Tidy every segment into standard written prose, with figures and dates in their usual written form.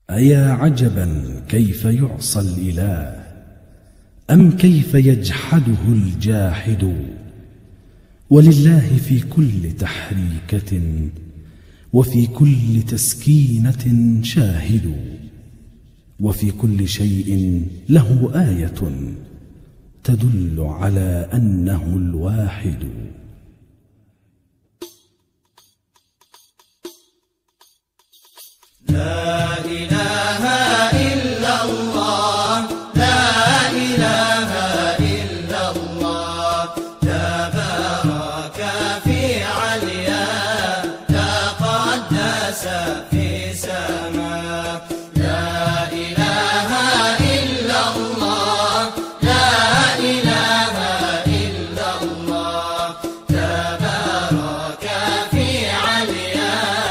أيا عجبا كيف يعصى الإله، أم كيف يجحده الجاحد. ولله في كل تحريكة وفي كل تسكينة شاهد، وفي كل شيء له آية تدل على أنه الواحد. لا إله إلا الله، لا إله إلا الله، تبارك في عليا، تقدس في سماء. لا إله إلا الله، لا إله إلا الله، تبارك في عليا،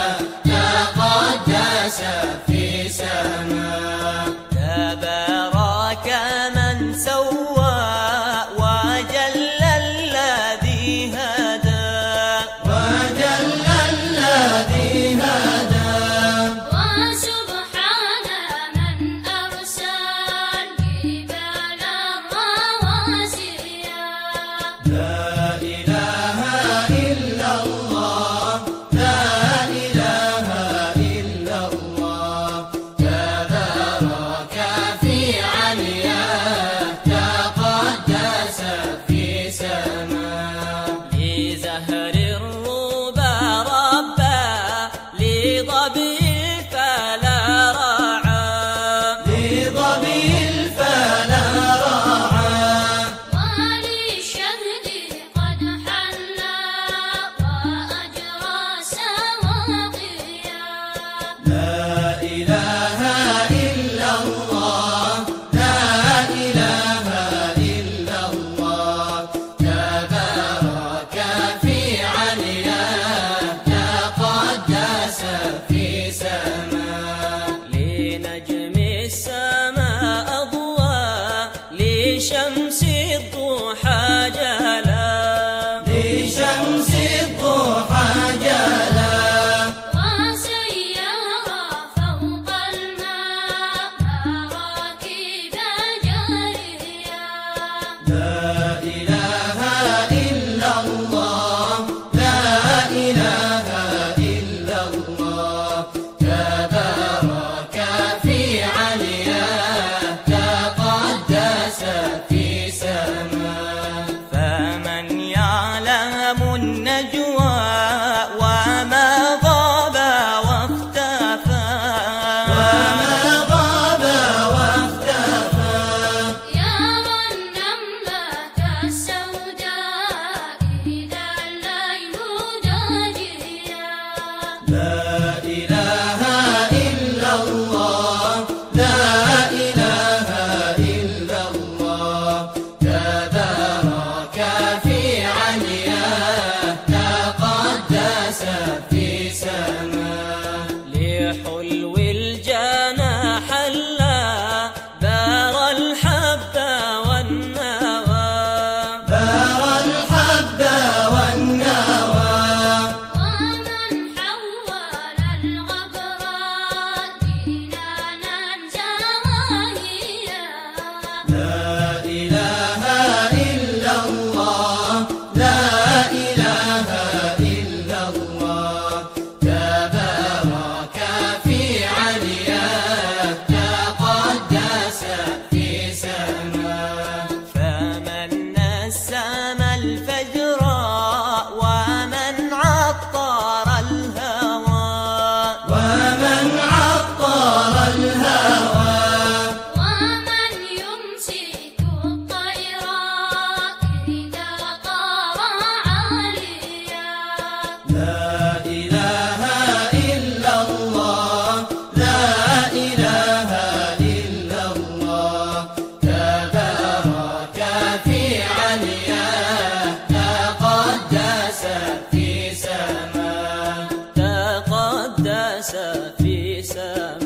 تقدس في سماء. تبارك من سوى وجل الذي هدى، وجل الذي هدى. وسبحان من أرسل جبال رواسيا. لا إله إلا الله، لا إله إلا الله، تبارك في عليا، تقدس في سماء. لزهر الربا ربا، لظبي الفلا رعى، لظبي الفلا رعى. وللشهد قد حلى وأجرى سواقيا. لا إله إلا الله، لا إله إلا الله، تبارك في عليا، تقدس في سماء. لنجم السماء أضواء، لشمس الضحى جلا، لشمس الضحى جلا. وسير فوق الماء مراكب جاريا. لا إله إلا الله، لا إله إلا الله، تبارك في عليا، تقدس في سماء. فمن يعلم النجوى وما غاب واختفى، وما غاب واختفى. يرى النملة السوداء إذا الليل جاجيا. لا إله إلا الله، لا إله إلا الله، تبارك في عليا، تقدس في سماء. لحلو الجنى حلى، بار الحب والنوى، بار الحب والنوى. ومن حول الغبراء دينانا زواهيا. لا إله إلا الله، لا إله إلا الله، تبارك في عليا، تقدس في سماء. فمن نسم الفجر ومن عطر الهوى، ومن عطر الهوى. ومن يمسك الطير إذا طار عاليا. لا إله إلا الله، لا إله إلا الله، تبارك في عليا، تقدس في سماء، تقدس في سماء.